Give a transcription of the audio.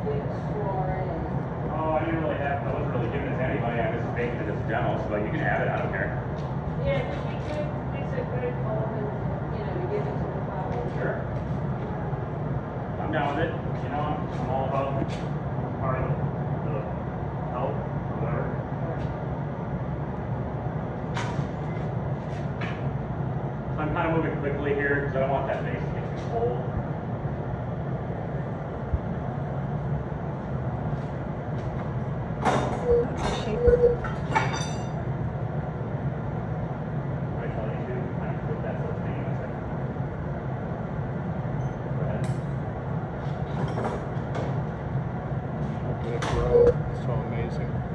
Oh, I didn't really have, I wasn't really giving this to anybody. I just baked it as a demo, so you can have it. I don't care. Yeah, just be good, it's a good home and, to give it to the public. Sure. I'm down with it. You know, I'm all about part of the help or whatever. So I'm kind of moving quickly here because I don't want that base to get too cold. Look at it grow. It's so amazing.